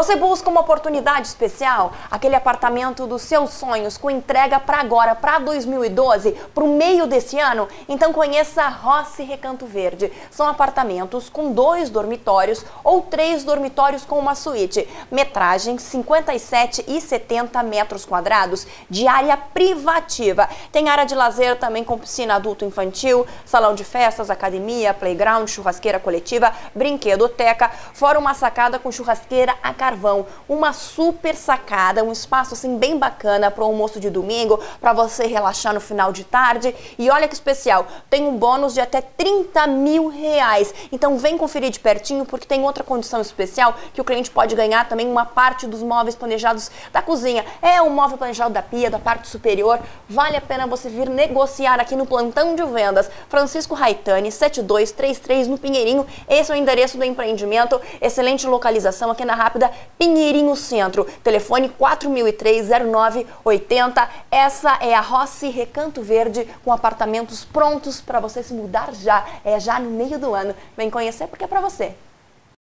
Você busca uma oportunidade especial? Aquele apartamento dos seus sonhos com entrega para agora, para 2012, para o meio desse ano? Então conheça a Rossi Recanto Verde. São apartamentos com 2 dormitórios ou 3 dormitórios com uma suíte. Metragem 57 e 70 metros quadrados de área privativa. Tem área de lazer também com piscina adulto-infantil, salão de festas, academia, playground, churrasqueira coletiva, brinquedoteca, fora uma sacada com churrasqueira a carvão. Uma super sacada, um espaço assim bem bacana para o almoço de domingo, para você relaxar no final de tarde. E olha que especial, tem um bônus de até R$30 mil. Então vem conferir de pertinho, porque tem outra condição especial que o cliente pode ganhar também uma parte dos móveis planejados da cozinha. É o móvel planejado da pia, da parte superior. Vale a pena você vir negociar aqui no plantão de vendas Francisco Raitani, 7233 no Pinheirinho. Esse é o endereço do empreendimento. Excelente localização aqui na Rápida Pinheirinho Centro. Telefone 4003-0980. Essa é a Rossi Recanto Verde, com apartamentos prontos para você se mudar já. É já no meio do ano. Vem conhecer porque é para você.